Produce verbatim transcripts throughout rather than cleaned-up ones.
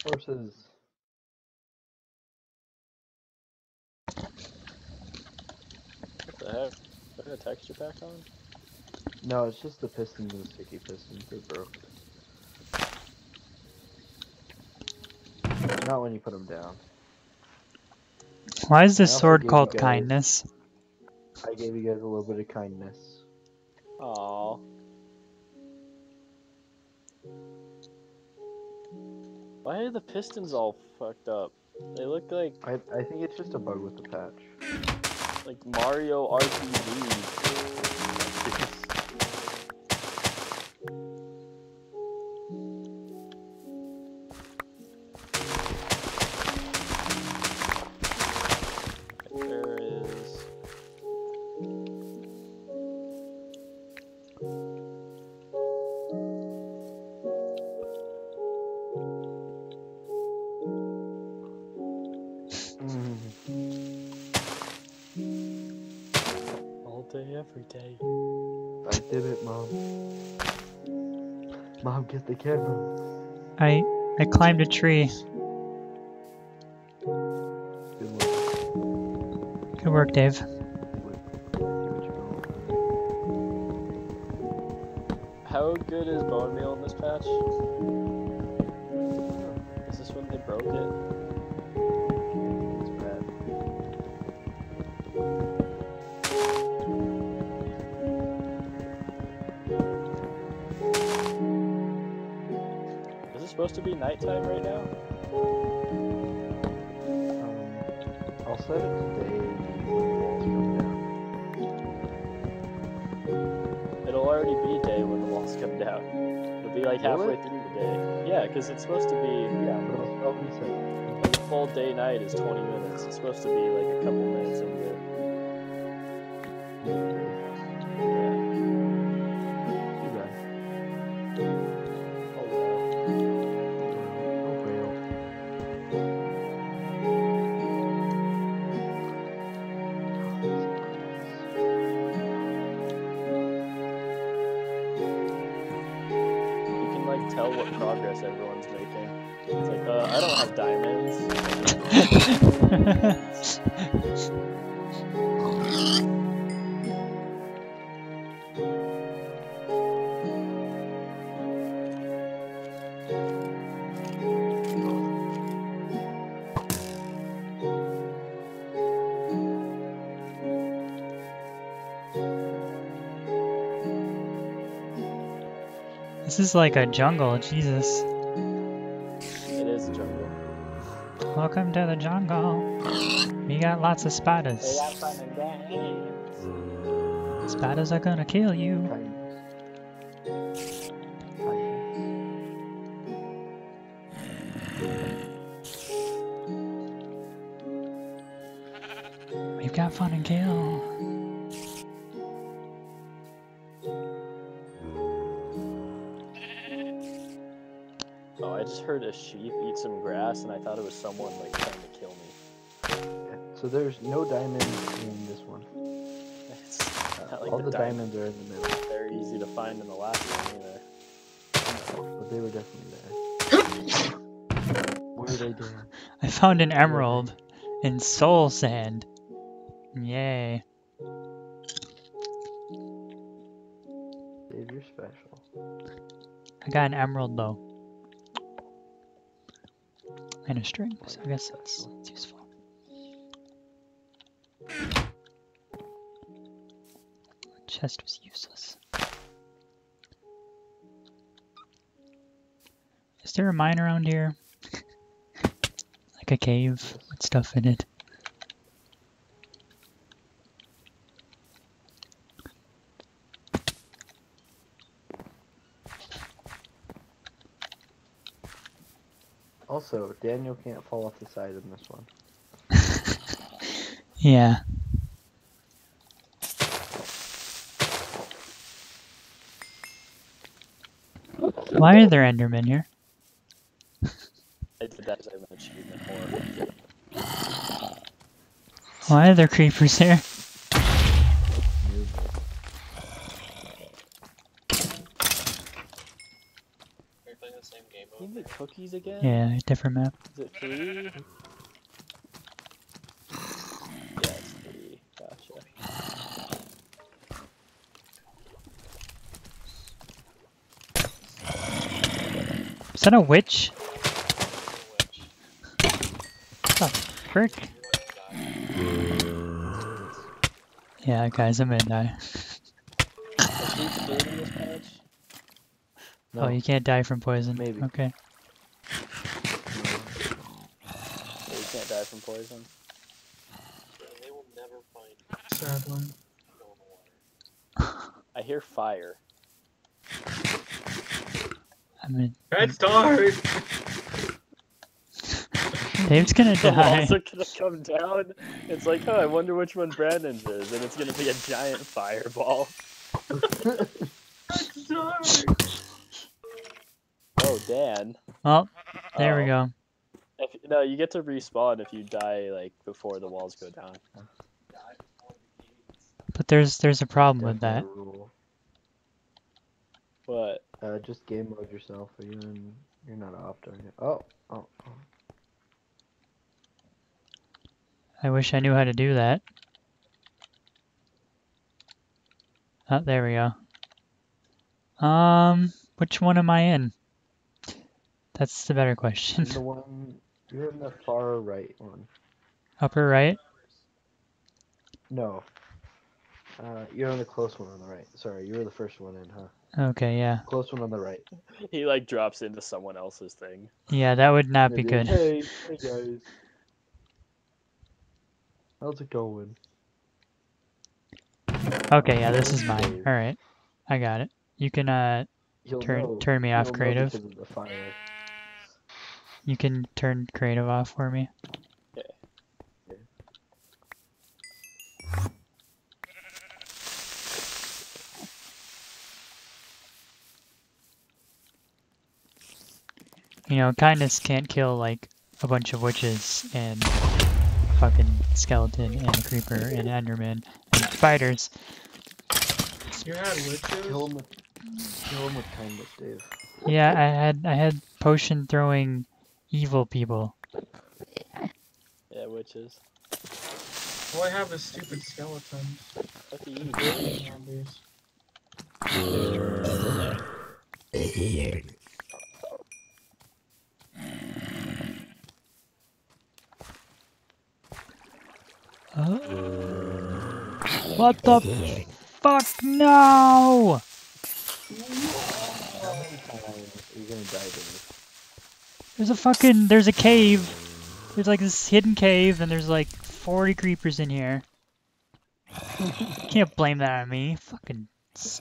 Forces. What the heck? Is there a texture pack on? No, it's just the pistons and the sticky pistons. They broke. Not when you put them down. Why is this I also sword gave called you guys- kindness? I gave you guys a little bit of kindness. Aww. Why are the pistons all fucked up? They look like I I think it's just a bug with the patch. like Mario R P G. There is. All day, every day. I did it, Mom. Mom, get the camera. I I climbed a tree. Good work. Good work, Dave. See what you're going How good is bone meal in this patch? Is this when they broke it? It's bad. Is it supposed to be nighttime right now? Um, I'll set it today when the walls come down. It'll already be day when the walls come down. It'll be like halfway Really? through the day. Yeah, because it's supposed to be, Yeah, but I'll probably set it. like a full day night is twenty minutes. It's supposed to be like a couple minutes into. Yeah. Too bad. Oh well. Oh well. You can like tell what progress everyone's making. It's like, uh, I don't have diamonds. This is like a jungle, Jesus. It is a jungle. Welcome to the jungle. We got lots of They spiders. got fun and games. Spiders are gonna kill you. Kindness. Kindness. We've got fun and kill. Oh, I just heard a sheep eat some grass and I thought it was someone like trying to kill me. Yeah. So there's no diamonds in this one. It's not like All the, the diamonds. diamonds are in the middle. They're easy to find in the last one either. But they were definitely there. Where are they doing? I found an emerald in soul sand. Yay. Dave, you're special. I got an emerald though. And a string, so I guess that's, that's useful. Chest was useless. Is there a mine around here? Like a cave with stuff in it? Also, Daniel can't fall off the side in this one. Yeah. Why are there Endermen here? I did that as an achievement horror. Why are there creepers here? Are you playing the same game Can you make cookies again? Yeah, different map. Is it three? Yeah, it's three. Gotcha. Is that a witch? Oh, frick. Yeah, guys, I'm gonna die. Are sweets food in this patch? No, Oh, you can't die from poison. Maybe. Okay. Yeah, you can't die from poison. Sad one. I hear fire. I mean, Red Star! Dave's gonna The die. walls are gonna come down. It's like, oh, I wonder which one Brandon's is, and it's gonna be a giant fireball. Red Star! Oh, Dan. Well, there we Oh. go. If, no, you get to respawn if you die like before the walls go down. But there's there's a problem with that. Definite rule. What? Uh, just game mode yourself. Are you in? You're not off, are you? Oh, oh, oh. I wish I knew how to do that. Oh, there we go. Um, which one am I in? That's the better question. In the one you're in the far right one. Upper right? No. Uh, you're on the close one on the right. Sorry, you were the first one in, huh? Okay, yeah. Close one on the right. He like drops into someone else's thing. Yeah, that would not And be they'd good. like, hey, hey guys. How's it going? Okay, yeah, this is mine. Dave. Alright. I got it. You can uh You'll turn know. turn me off You'll know creative. because of the fire. You can turn creative off for me. You know, kindness can't kill like a bunch of witches and fucking skeleton and a creeper and enderman and spiders. You had witches? Kill him with, kill him with kindness, Dave. Yeah, I had I had potion throwing evil people. Yeah, witches. All I have is stupid skeletons. What do you do? Zombies. Uh, what the fuck? No! How many times are you gonna die, Dave? There's a fucking there's a cave. There's like this hidden cave, and there's like forty creepers in here. Can't blame that on me. Fucking. s-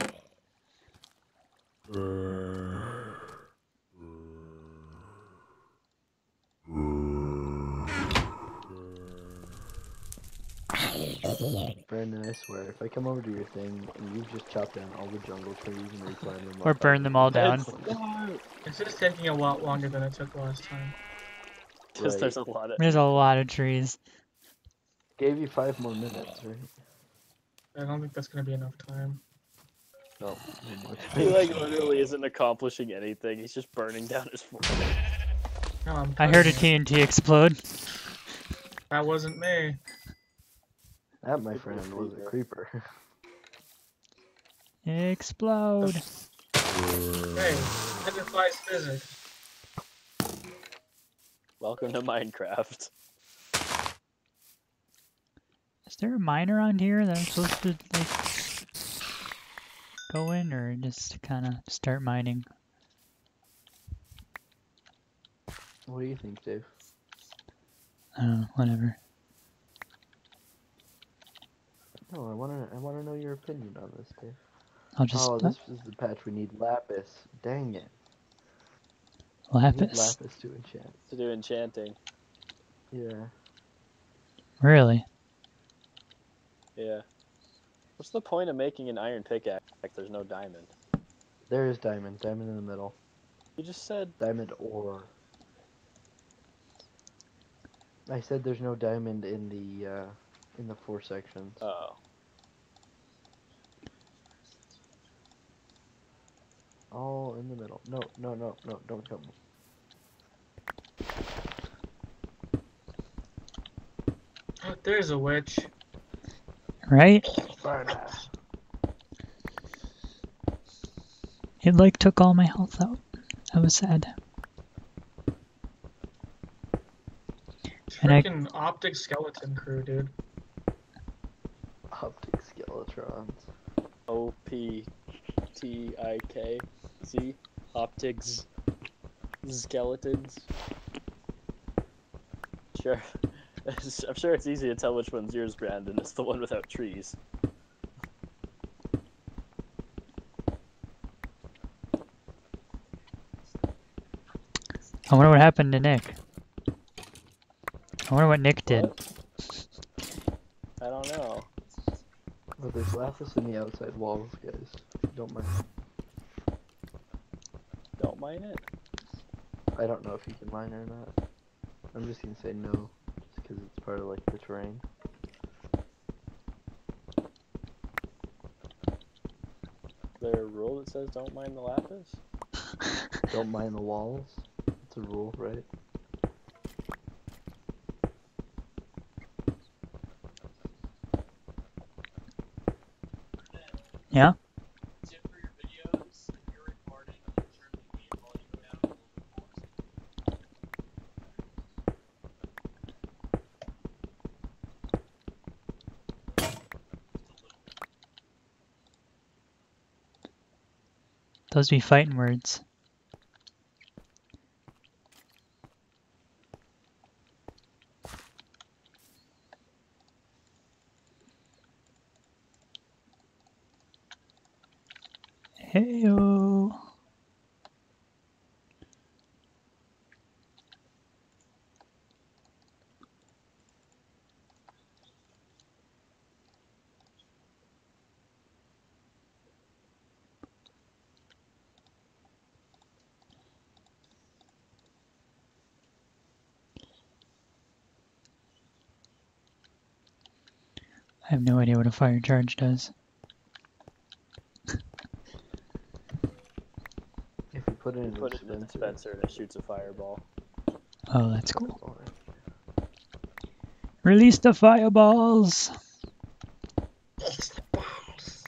Brandon, I swear, if I come over to your thing and you just chop down all the jungle trees and replant them, Or burn them all down. It's, it's just taking a lot longer than it took last time. Because Right. there's a lot of. There's a lot of trees. Gave you five more minutes, right? I don't think that's gonna be enough time. No. He like literally isn't accomplishing anything. He's just burning down his forest. No, I'm I heard a cutting it. T N T explode. That wasn't me. That, my friend, was a creeper. Explode. Hey, that defies physics. Welcome to Minecraft. Is there a mine around here that I'm supposed to like go in, or just kind of start mining? What do you think, Dave? I don't know. Whatever. No, I wanna, I wanna know your opinion on this, Dave. I'll just Oh, this is the patch we need lapis. Dang it. We need lapis. lapis to enchant. To do enchanting. Yeah. Really? Yeah. What's the point of making an iron pickaxe if there's no diamond? There is diamond. Diamond in the middle. You just said. Diamond ore. I said there's no diamond in the, uh, in the four sections. Oh. All in the middle. No, no, no, no, don't kill me. There's a witch. Right? Burn her. It like took all my health out. That was sad. And I Freaking optic skeleton crew, dude. Optic skeletrons. O P T I K Z. Optics. Skeletons. Sure. I'm sure it's easy to tell which one's yours, Brandon. It's the one without trees. I wonder what happened to Nick. I wonder what Nick did. What? I don't know. Well, there's lapis in the outside walls, guys. Don't mind. Don't mind it. I don't know if you can mine or not. I'm just gonna say no, just because it's part of like the terrain. Is there a rule that says don't mind the lapis? Don't mine the walls. It's a rule, right? Yeah? Those be fighting words. Heyo. I have no idea what a fire charge does. If you put it You in put a it in a dispenser. dispenser and it shoots a fireball. Oh, that's cool. Alright. Release the fireballs! It's the bombs.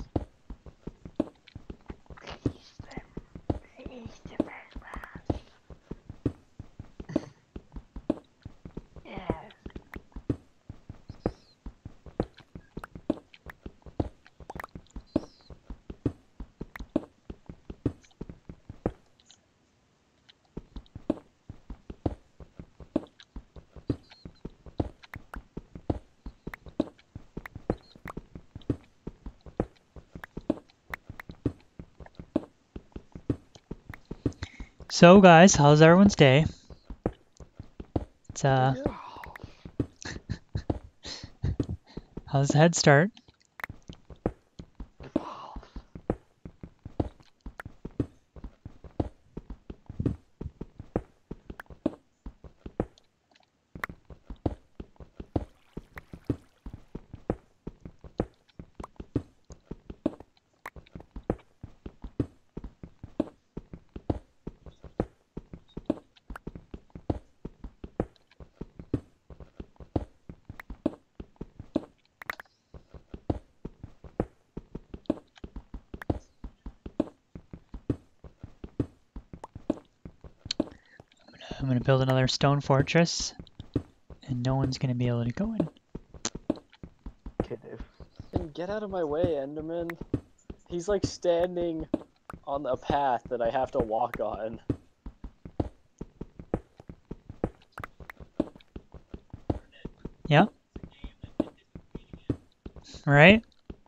So guys, how's everyone's day? It's uh how's the head start? I'm gonna build another stone fortress, and no one's gonna be able to go in. Okay, Dave. And get out of my way, Enderman. He's like standing on a path that I have to walk on. Yeah? Right?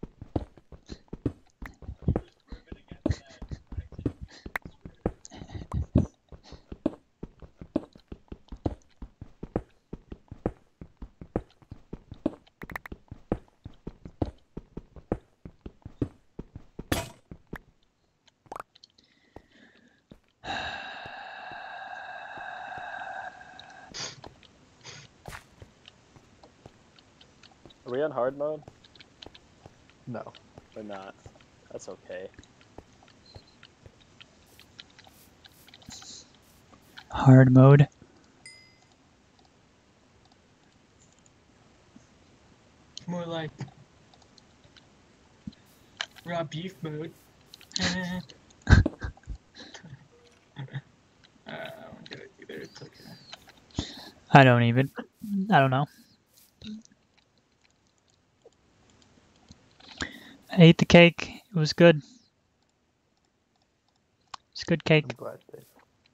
Are we on hard mode? No. Or not? That's okay. hard mode. More like raw beef mode. uh, I won't do it either. It's okay. I don't even. I don't know. I ate the cake. It was good. It's good cake. I'm glad that.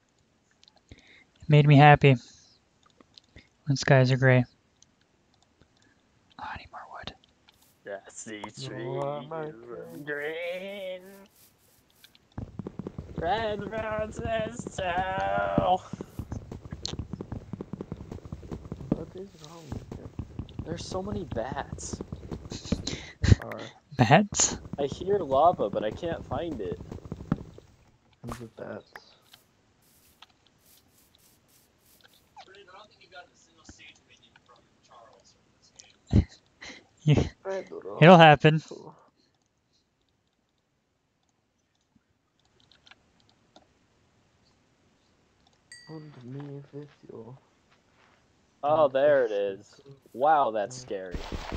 It made me happy. When skies are gray. Oh, I need more wood. Grassy You trees are my of green. Red roses too. What is wrong with you? There's so many bats. There are Bats? I hear lava, but I can't find it. tons of bats. Yeah, Pedro. it'll happen. Und mir Video. Oh, there it is. Wow, that's scary.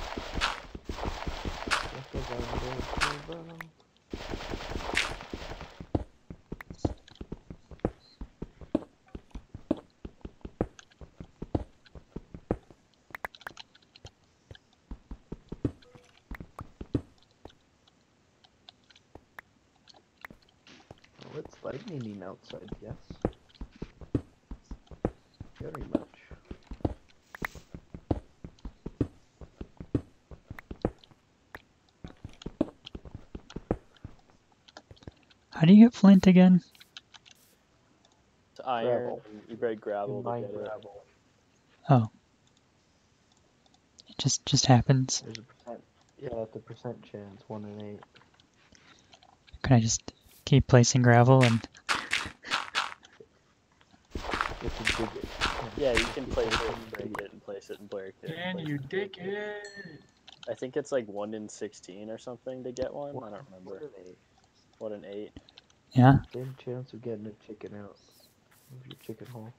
Oh, it's lightning outside, yes. Very much. How do you get flint again? It's iron, Gravel. and you break gravel You to mine get it. gravel. Oh. It just just happens. There's a percent. Yeah, it's a percent chance, one in eight. Can I just keep placing gravel and If you dig it. Yeah, you can place it and break it and place it and break it. and Can place you it and break dig it. it? I think it's like one in sixteen or something to get one. One, I don't remember. One in eight. One in eight. yeah? Same chance of getting a chicken out of your chicken hole.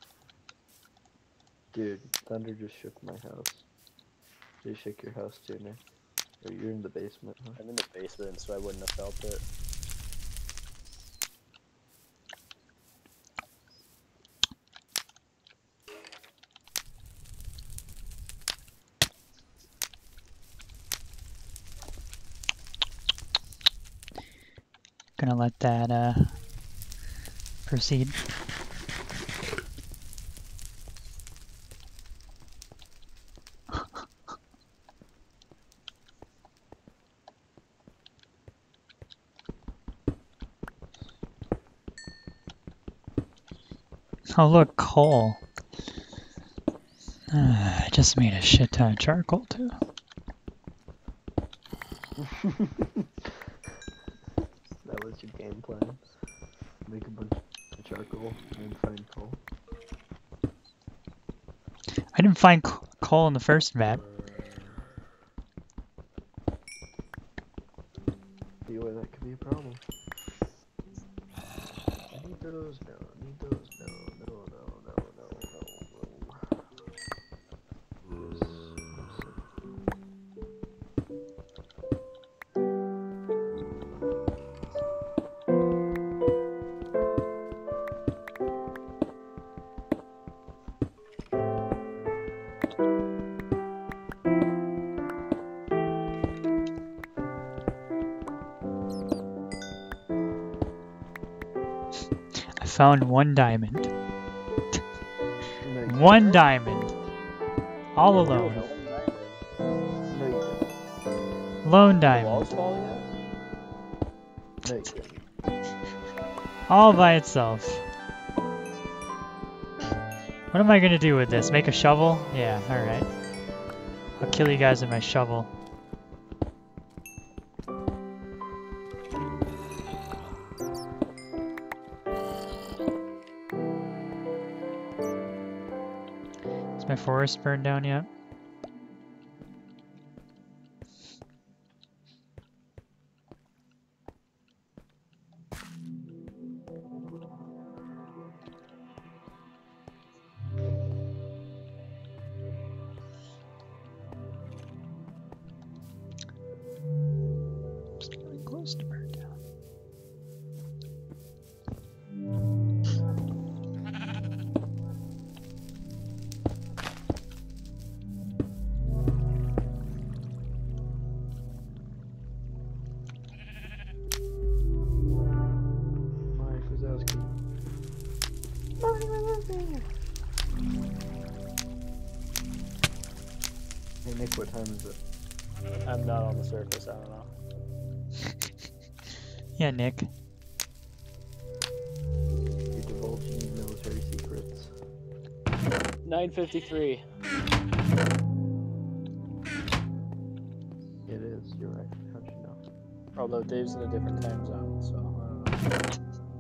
Dude, thunder just shook my house. Did it shake your house too, Nick? Or you're in the basement, huh? I'm in the basement, so I wouldn't have felt it. Gonna let that uh proceed. Oh look, coal. Uh, I just made a shit ton of charcoal too. That was your game plan. Make a bunch of charcoal and find coal. I didn't find c coal in the first map. See why that could be a problem. I need those, no, I need those, no, no, no, no, no, no, no. I found one diamond. No, you One diamond. All You alone. do one diamond. No, you didn't. Lone The wall's diamond. falling out? No, you didn't. All by itself. What am I gonna do with this? Make a shovel? Yeah, alright. I'll kill you guys with my shovel. Is my forest burned down yet? Just burn down. Mike Wazowski. Hey Nick, what time is it? I'm not on the surface, I don't know. Yeah, Nick. You're divulging military secrets. nine fifty-three. It is, you're right. How'd you know? Although Dave's in a different time zone, so I don't know.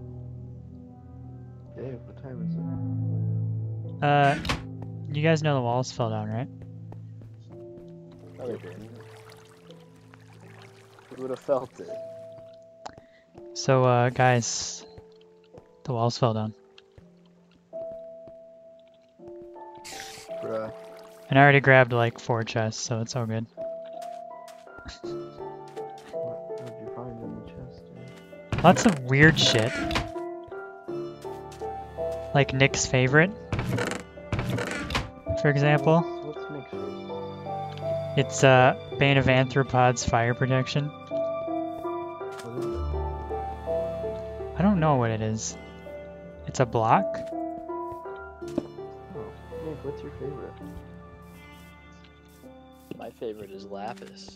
Dave, what time is it? Uh, you guys know the walls fell down, right? No, they didn't. We would have felt it. So, uh, guys, the walls fell down. Bruh. And I already grabbed like four chests, so it's all good. What did you find in the chest, dude? Lots of weird shit. Like Nick's favorite, for example. What's Nick's favorite? It's uh, Bane of Anthropods fire protection. What is it? I don't know what it is. It's a block? Oh, Nick, what's your favorite? My favorite is Lapis.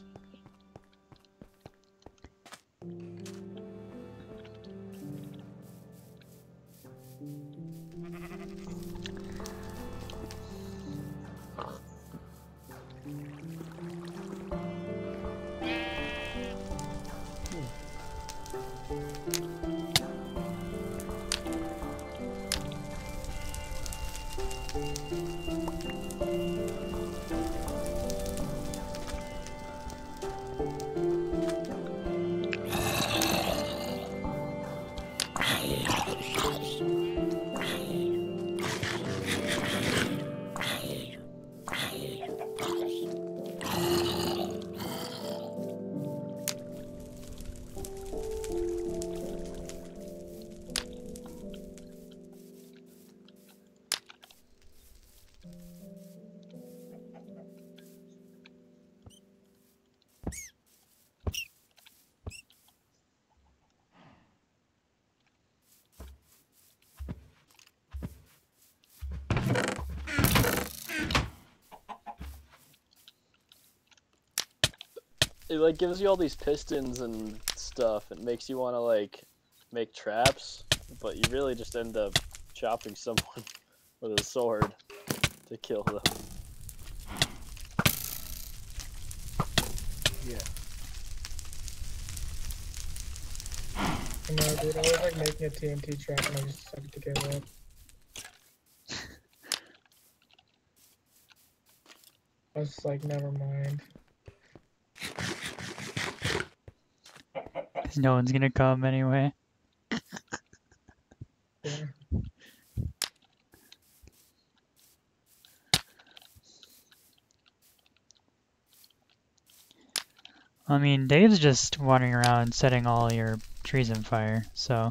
It like gives you all these pistons and stuff. It makes you want to like make traps, but you really just end up chopping someone with a sword to kill them. Yeah. No, dude, I was like making a T N T trap and I just decided to give up. I was just like, never mind. No one's gonna come anyway. Yeah. I mean, Dave's just wandering around setting all your trees on fire, so...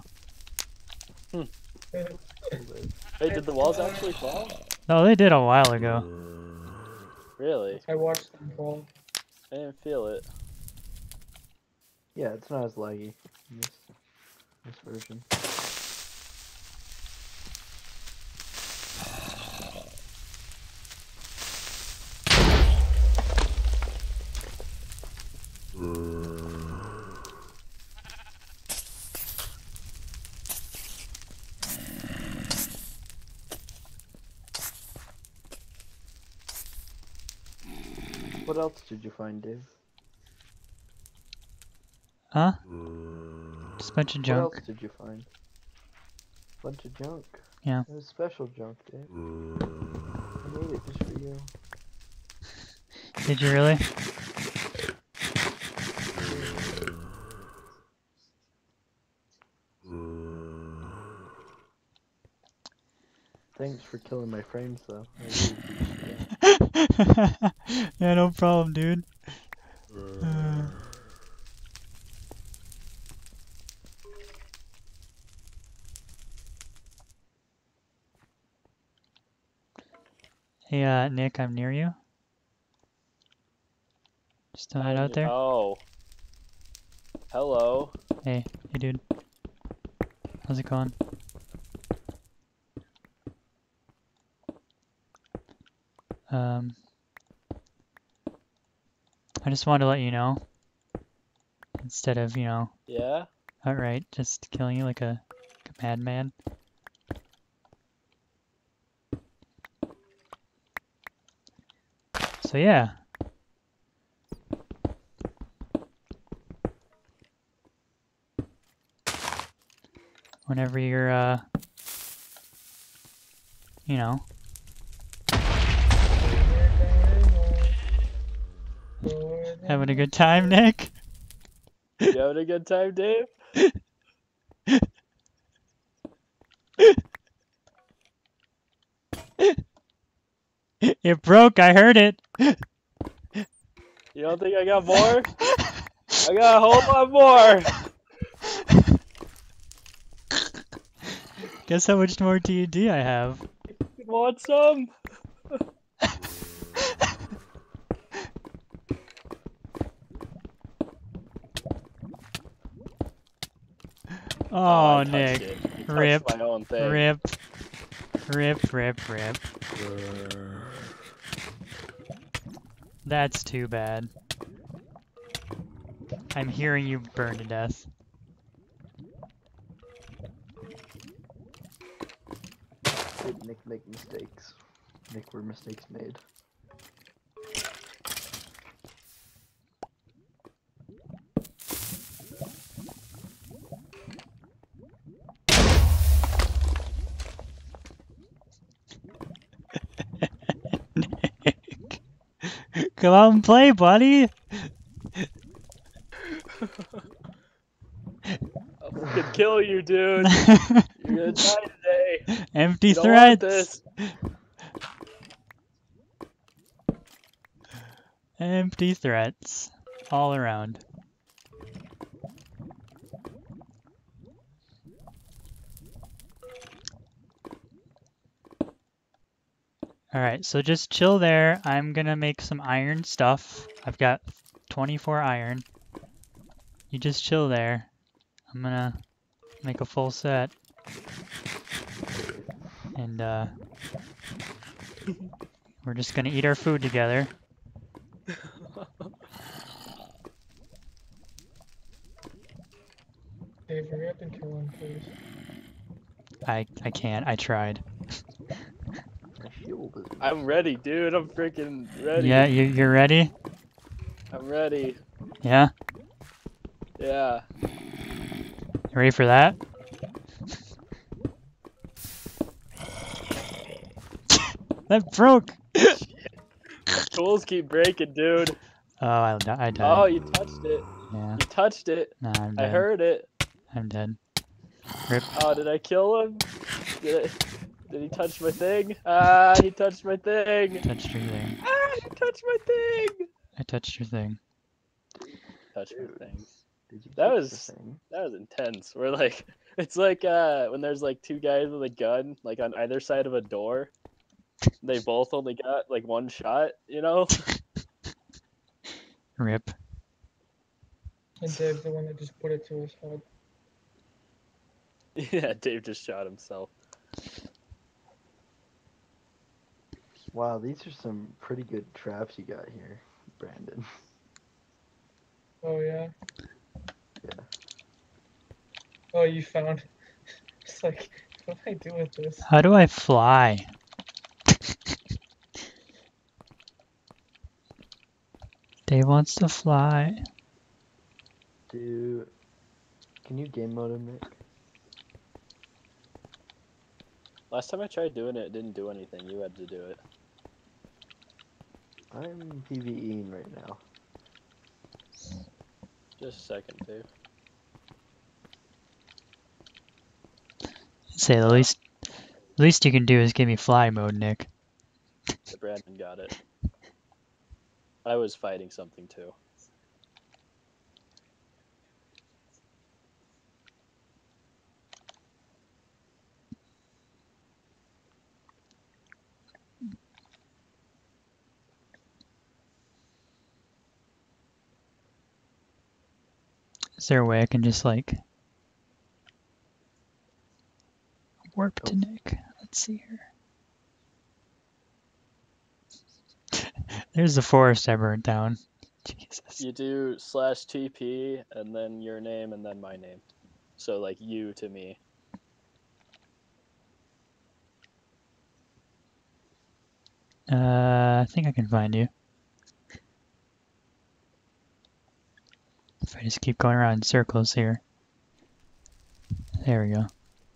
Hey, did the walls actually fall? No, they did a while ago. Really? I watched them fall. I didn't feel it. Yeah, it's not as laggy in this, this version. What else did you find, Dave? Huh? Just a bunch of What junk. else did you find? Bunch of junk. Yeah. It was special junk, Dave. I made it just for you. Did you really? Thanks for killing my frames, though. I really appreciate it. Yeah, no problem, dude. Uh, Hey, uh, Nick, I'm near you. Just throwing it out there. Oh. Hello. Hey, hey, dude. How's it going? Um, I just wanted to let you know, instead of, you know, Yeah? outright just killing you like a, like a madman. So yeah. Whenever you're, uh, you know, having a good time, Nick? You having a good time, Dave? It broke, I heard it. You don't think I got more? I got a whole lot more! Guess how much more D and D I have? You want some? Oh, I Nick. touched it. You touched Rip. my own thing. Rip. Rip, rip, rip. That's too bad. I'm hearing you burn to death. Did Nick make mistakes? Nick, were mistakes made? Nick. Come out and play, buddy! I'll fucking kill you, dude. You're gonna die today. Empty You don't want threats! this. Empty threats. All around. Alright, so just chill there. I'm gonna make some iron stuff. I've got twenty-four iron. You just chill there. I'm gonna make a full set. And, uh... we're just gonna eat our food together. Dave, hurry up and kill him, please. I, I can't. I tried. My shield is. I'm ready, dude. I'm freaking ready. Yeah, you, you're ready? I'm ready. Yeah? Yeah. You ready for that? That broke! Tools keep breaking, dude. Oh, I, di- I died. Oh, you touched it. Yeah. You touched it. Nah, I'm I dead. heard it. I'm dead. Rip. Oh, did I kill him? Did, I, did he touch my thing? Ah, he touched my thing. Touched your thing. Ah, he touched my thing. I touched your thing. Touched Dude, my thing. Did you That touch was- the thing? That was intense. We're like, it's like uh, when there's like two guys with a gun, like on either side of a door. They both only got like one shot, you know? Rip. And Dave's the one that just put it to his head. Yeah, Dave just shot himself. Wow, these are some pretty good traps you got here, Brandon. Oh, yeah? Yeah. Oh, you found... It's like, what do I do with this? How do I fly? Dave wants to fly. Do can you game mode him, Nick? Last time I tried doing it, it didn't do anything. You had to do it. I'm PvEing right now. Just a second, Dave. Say the least, the least you can do is give me fly mode, Nick. The Brandon got it. I was fighting something too. Is there a way I can just like warp to Oh. Nick? Let's see here. There's the forest I burned down. Jesus. You do slash T P and then your name and then my name. So like you to me. Uh, I think I can find you. If I just keep going around in circles here. There we go.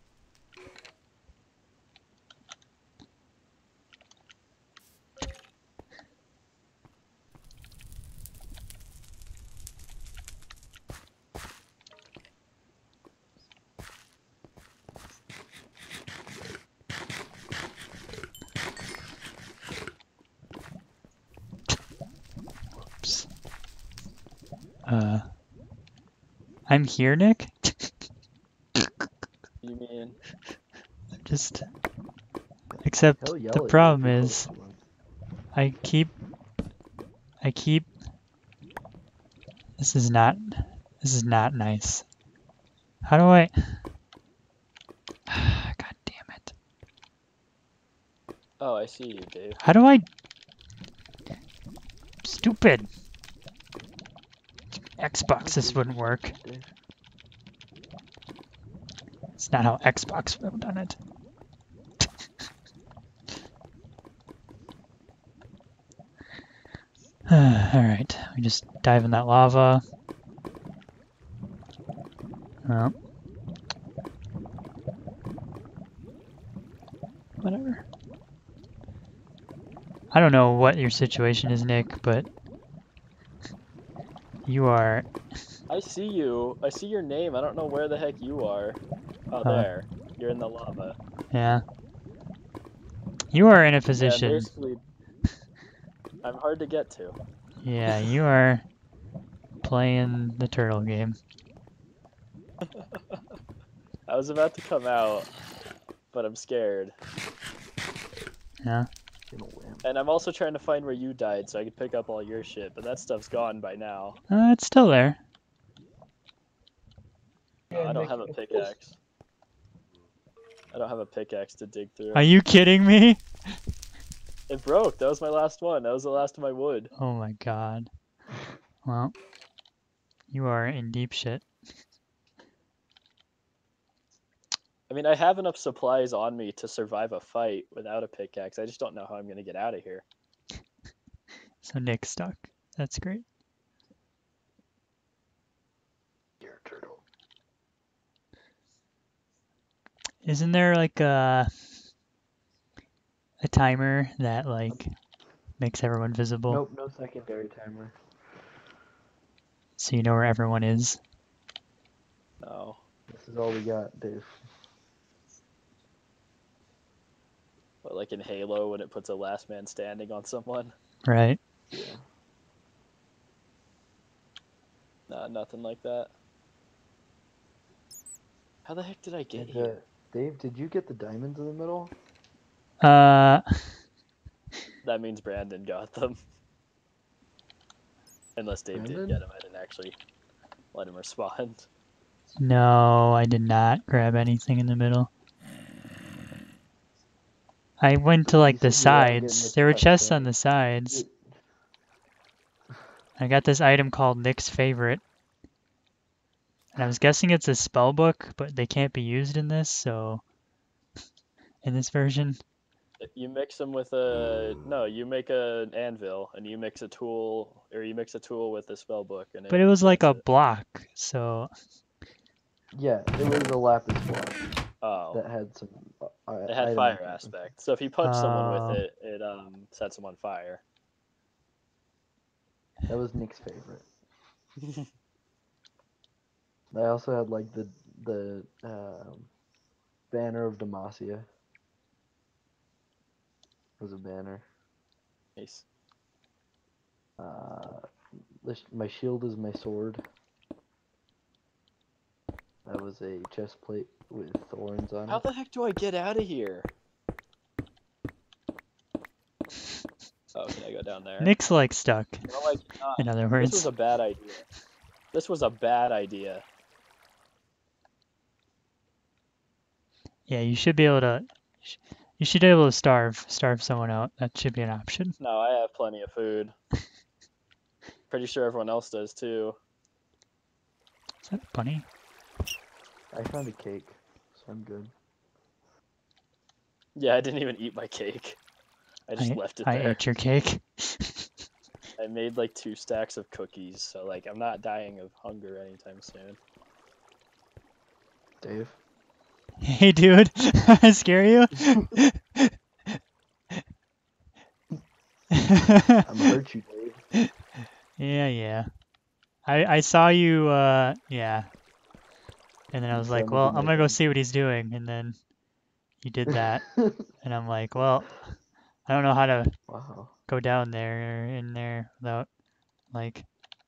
Oops. Uh, I'm here, Nick? You mean Just, except Hell, yell the at me problem if you're is, close to one. I keep, I keep, this is not, this is not nice. How do I, God damn it. Oh, I see you, Dave. How do I, stupid. Xbox, this wouldn't work. It's not how Xbox would have done it. Alright, we just dive in that lava. Well. Whatever. I don't know what your situation is, Nick, but you are... I see you. I see your name. I don't know where the heck you are. Oh, Uh, there. You're in the lava. Yeah. You are in a Yeah, position... basically, I'm hard to get to. Yeah, you are playing the turtle game. I was about to come out, but I'm scared. Yeah. And I'm also trying to find where you died so I could pick up all your shit, but that stuff's gone by now. Uh, it's still there. Oh, I don't Nick, have a it's- pickaxe. I don't have a pickaxe to dig through. Are you kidding me? It broke. That was my last one. That was the last of my wood. Oh my god. Well, you are in deep shit. I mean, I have enough supplies on me to survive a fight without a pickaxe. I just don't know how I'm going to get out of here. So Nick's stuck. That's great. You're a turtle. Isn't there like a a timer that like makes everyone visible Nope, no secondary timer. so you know where everyone is? No. This is all we got, Dave. But like in Halo when it puts a last man standing on someone? Right. Yeah. Nah, nothing like that. How the heck did I get Did, here? uh, Dave, did you get the diamonds in the middle? Uh, That means Brandon got them. Unless Dave did Brandon? get them, I didn't actually let him respond. no, I did not grab anything in the middle. I went to like You the said you were out getting sides. the There were chest, chests on right? the sides. You- I got this item called Nick's Favorite. And I was guessing it's a spell book, but they can't be used in this, so in this version. You mix them with a... No, you make an anvil, and you mix a tool, or you mix a tool with a spell book, and But it was like a creates it. block, so Yeah, it was a lapis block Oh. that had some. Uh, It had item fire enchantments. aspect. So if you punch someone Oh. with it, it um sets them on fire. That was Nick's favorite. I also had like the the um, banner of Demacia. Was a banner. Nice. Uh, this, my shield is my sword. That was a chest plate with thorns on How it. the heck do I get out of here? Oh, can I go down there? Nick's like stuck, No, I cannot. in other This words. was a bad idea. This was a bad idea. Yeah, you should be able to. You should be able to starve starve someone out. That should be an option. No, I have plenty of food. Pretty sure everyone else does too. Is that a bunny? I found a cake, so I'm good. Yeah, I didn't even eat my cake. I just I, left it I there. ate your cake. I made like two stacks of cookies, so like I'm not dying of hunger anytime soon. Dave? Hey, dude. I scare you? I'm gonna hurt you, Dave. Yeah, yeah. I I saw you. Uh, yeah. And then I was So like, I'm well, gonna I'm do gonna go my see what he's doing. And then you did that, thing. and I'm like, well, I don't know how to Wow. go down there or in there without like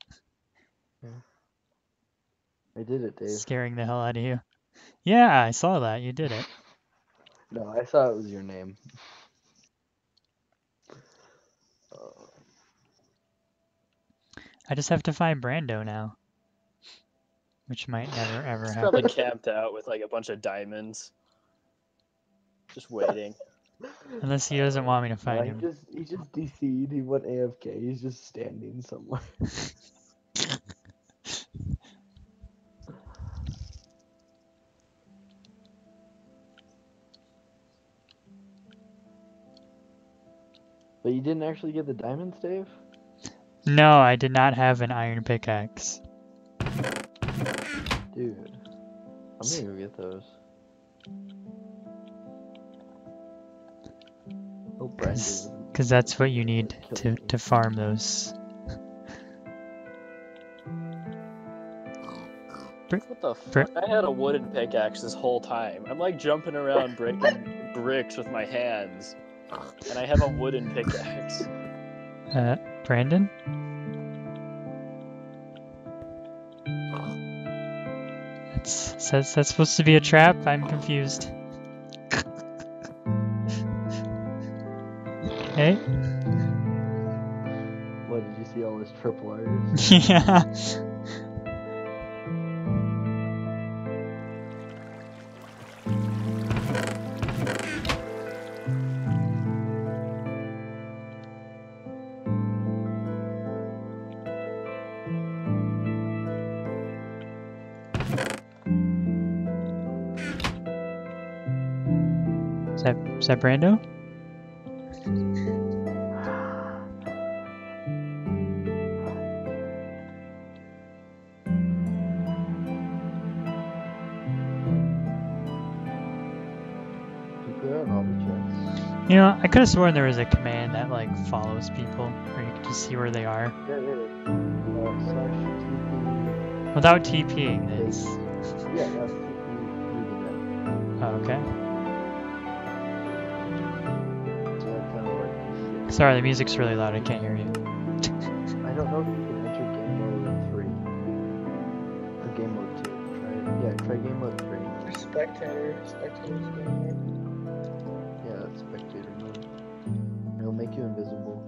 I did it, Dave. scaring the hell out of you. Yeah, I saw that. You did it. No, I thought it was your name. Uh, I just have to find Brando now, which might never ever He's happen. probably camped out with like a bunch of diamonds, just waiting. Unless he doesn't want me to no, find he him. just he just D C'd. He went A F K. He's just standing somewhere. But you didn't actually get the diamonds, Dave? No, I did not have an iron pickaxe. Dude, I'm gonna go get those. Oh, Brandon. Because that's what you need Kill to, me. to farm those. What the fuck? I had a wooden pickaxe this whole time. I'm like jumping around breaking bricks with my hands, and I have a wooden pickaxe. Uh, Brandon? That's, that's, that's supposed to be a trap? I'm confused. Hey? What, did you see all his tripwires? Yeah. Is that, is that Brando? You know, I could have sworn there was a command that like follows people, where you can just see where they are. Yeah, yeah, yeah. Uh, slash T P. Without TPing, it's... Yeah, that's T P moving that. Oh, okay. So that kind of like... Sorry, the music's really loud, I can't hear you. I don't know if you can enter game mode three. Or game mode two. Try it. Yeah, try game mode three. Spectator, spectator's game mode. Yeah, that's spectator mode. It'll make you invisible.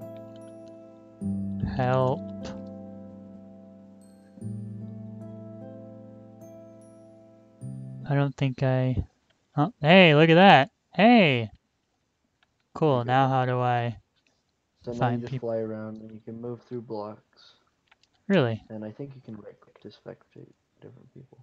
Help. I don't think I... Oh, hey, look at that! Hey! Cool, Okay. now how do I... So now Find you just people. fly around and you can move through blocks. Really? And I think you can right click to spectate different people.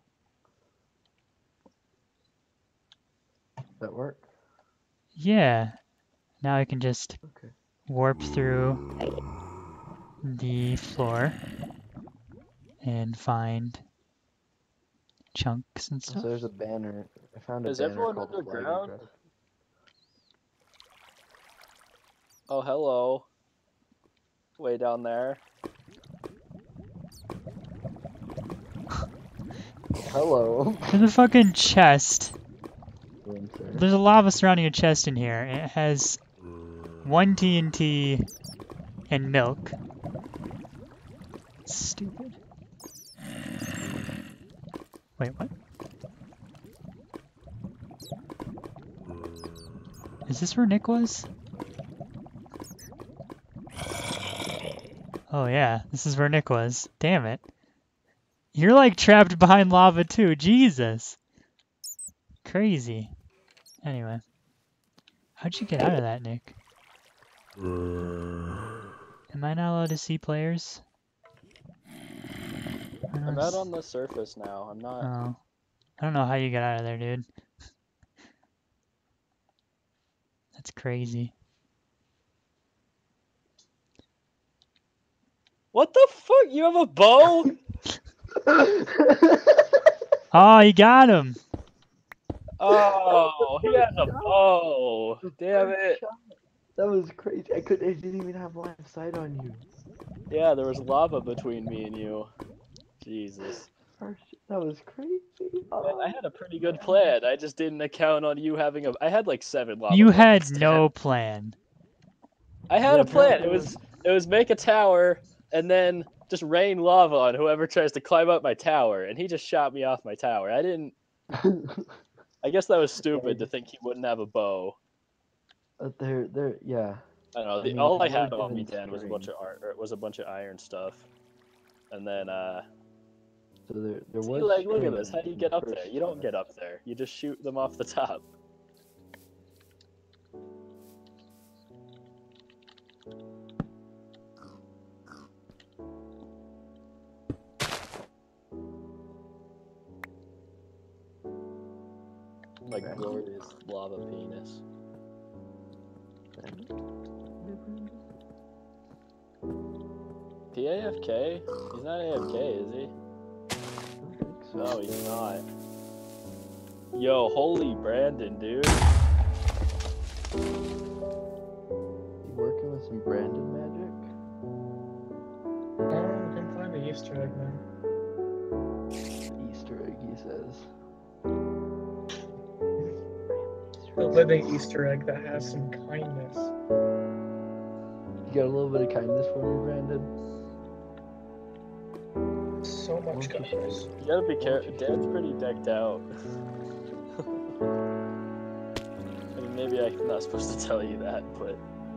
Does that work? Yeah. Now I can just Okay. warp through the floor and find chunks and So stuff. there's a banner. I found a Is banner everyone called Flag underground? Regret. Oh, hello. Way down there. Hello. There's a fucking chest. Room, sir. There's a lava surrounding a chest in here, and it has one T N T and milk. Stupid. Wait, what? Is this where Nick was? Oh yeah, this is where Nick was. Damn it. You're like trapped behind lava too. Jesus. Crazy. Anyway. How'd you get out of that, Nick? Am I not allowed to see players? I I'm don't out s- on the surface now. I'm not. Oh. I don't know how you got out of there, dude. That's crazy. What the fuck? You have a bow? Oh, you got him! Oh, he has a bow. Damn it. That was crazy. I could. I didn't even have line of sight on you. Yeah, there was lava between me and you. Jesus. First, that was crazy. Man, Oh, I had a pretty good plan. I just didn't account on you having a. I had like seven lava You had buckets, no Dan. plan. I had Yeah, a plan. apparently It it was it was make a tower and then just rain lava on whoever tries to climb up my tower, and he just shot me off my tower. I didn't. I guess that was stupid to think he wouldn't have a bow. Uh, there, there, yeah. I don't know. I The, mean, all I it had would've on me, been Dan, was a bunch spring. of art. Or was a bunch of iron stuff, and then uh. So there, there See, was. like, look at spring this. How do you in get the up there? first You don't time. get up there. You just shoot them off the top. My Okay. glorious lava penis. He A F K? He's not A F K, is he? No, he's not. Yo, holy Brandon, dude. You working with some Brandon magic? Oh, come find the Easter egg, man. The Easter egg, he says. The living Easter egg that has some kindness. You got a little bit of kindness for me, Brandon? So much Won't you kindness. You gotta be Won't careful. you Dad's pretty decked out. I mean, maybe I'm not supposed to tell you that, but.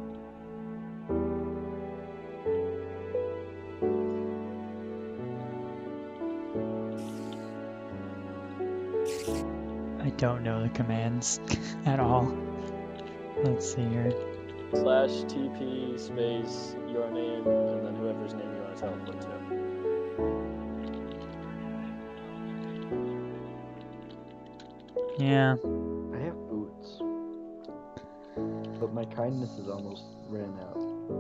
I don't know the commands at all. Let's see here. Slash T P space your name and then whoever's name you want to teleport to. Yeah. I have boots. But my kindness is almost ran out.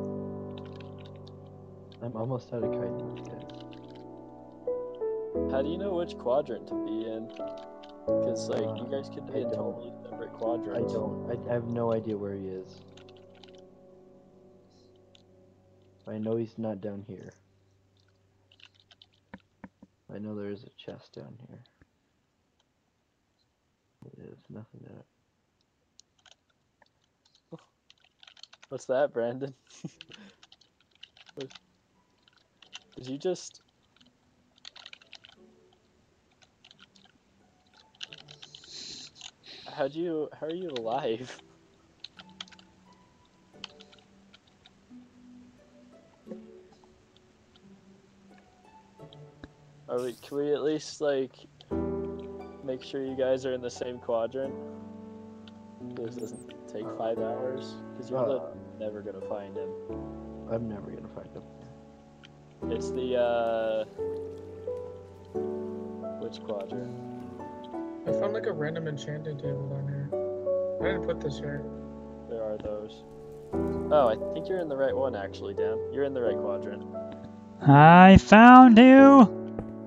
I'm almost out of kindness, guys. How do you know which quadrant to be in? Because, like, Uh, you guys could I be in don't. totally separate I quadrants. don't. I, I have no idea where he is. I know he's not down here. I know there is a chest down here. There's nothing in it. What's that, Brandon? What- Did you just... How'd you... How are you alive? Are we... Can we at least, like... Make sure you guys are in the same quadrant? This doesn't take five hours? Because you're Uh, literally never gonna find him. I'm never gonna find him. It's the, uh... Which quadrant? I found like a random enchanting table down here. I didn't put this here. There are those. Oh, I think you're in the right one, actually, Dan. You're in the right quadrant. I found you!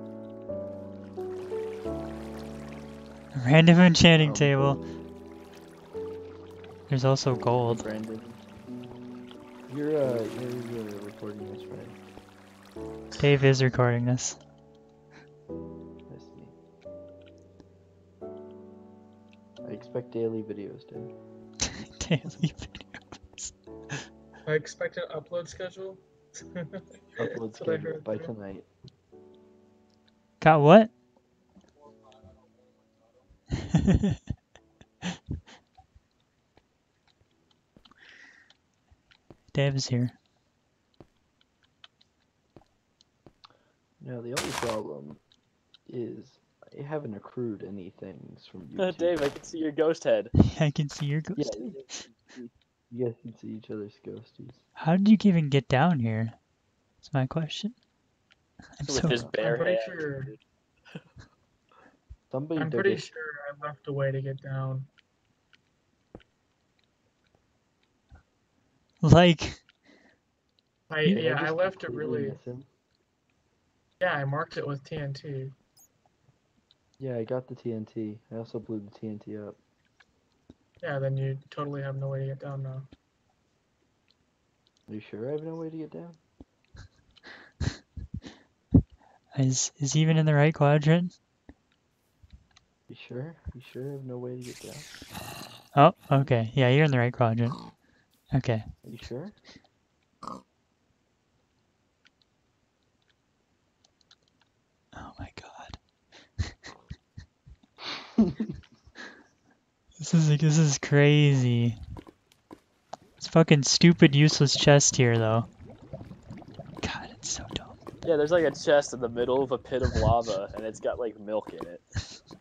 Random enchanting Um, table. There's also gold. Brandon, you're uh, you're, you're recording this, right? Dave is recording this. I see. I expect daily videos, dude. Daily videos. I expect an upload schedule. Upload That's what I schedule heard by there. tonight. Got what? Dave is here. Now the only problem accrued any things from YouTube. Dave, I can see your ghost head. I can see your Yeah, ghost. you guys, can- you guys can see each other's ghosties. How did you even get down here? That's my question. I'm With so his bare I'm pretty hand. sure. Somebody I'm dug pretty it. sure I left a way to get down. like I You- Did yeah, I I just left it completely really. miss him? Yeah, I marked it with T N T. Yeah, I got the T N T. I also blew the T N T up. Yeah, then you totally have no way to get down now. Are you sure I have no way to get down? is is he even in the right quadrant? You sure? You sure I have no way to get down? Oh, okay. Yeah, you're in the right quadrant. Okay. Are you sure? Oh my god. This is like this is crazy. It's fucking stupid useless chest here though. God, it's so dumb. Yeah, there's like a chest in the middle of a pit of lava, and it's got like milk in it.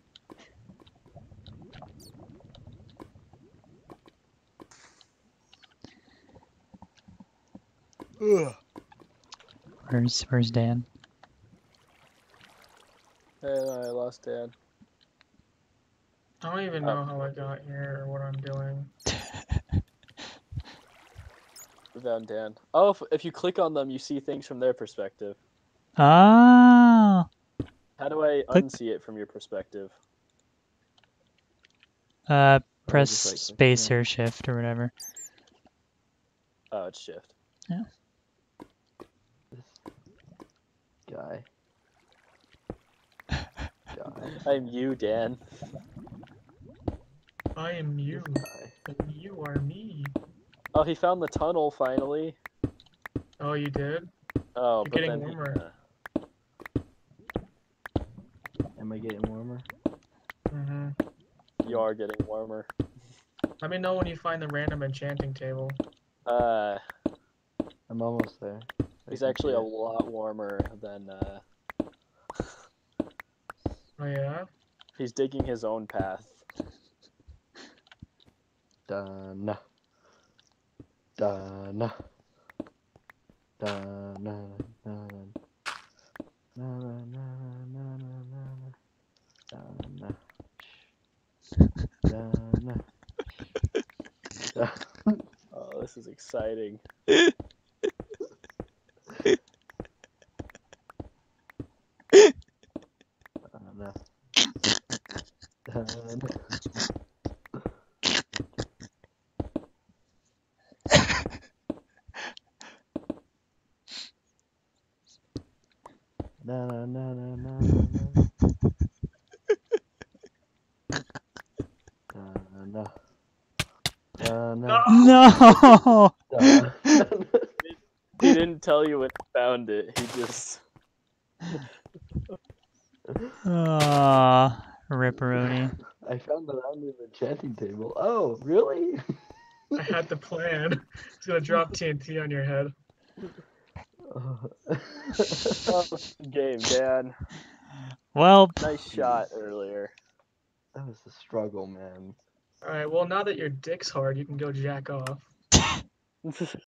Where's where's Dan? And I lost Dan. I don't even Oh. know how I got here or what I'm doing. We found Dan. Oh, if, if you click on them, you see things from their perspective. Oh, How do I Click. unsee it from your perspective? uh, Oh, press just right-click, space yeah. or shift or whatever. Oh, it's shift. This guy. Guy. I'm you, Dan. I am you, This guy. and you are me. Oh, he found the tunnel finally. Oh, you did? Oh, You're but getting then he- warmer. Am I getting warmer? Mm-hmm. you are getting warmer. Let me know when you find the random enchanting table. Uh, I'm almost there. I he's can actually see a it. lot warmer than. Uh, Oh yeah? he's digging his own path. Done. Done. Done. Done. Done. Done. Done. Oh, this is exciting. Done. Done. Na na na na na na. Na na. Na na. No. Da. He didn't tell you when he found it. He just. Ah, ripperoni. I found the random enchanting table. Oh, really? I had the plan. It's gonna drop T N T on your head. Oh, game, Dan. Well, Nice shot earlier. That was a struggle, man. Alright, well now that your dick's hard, you can go jack off.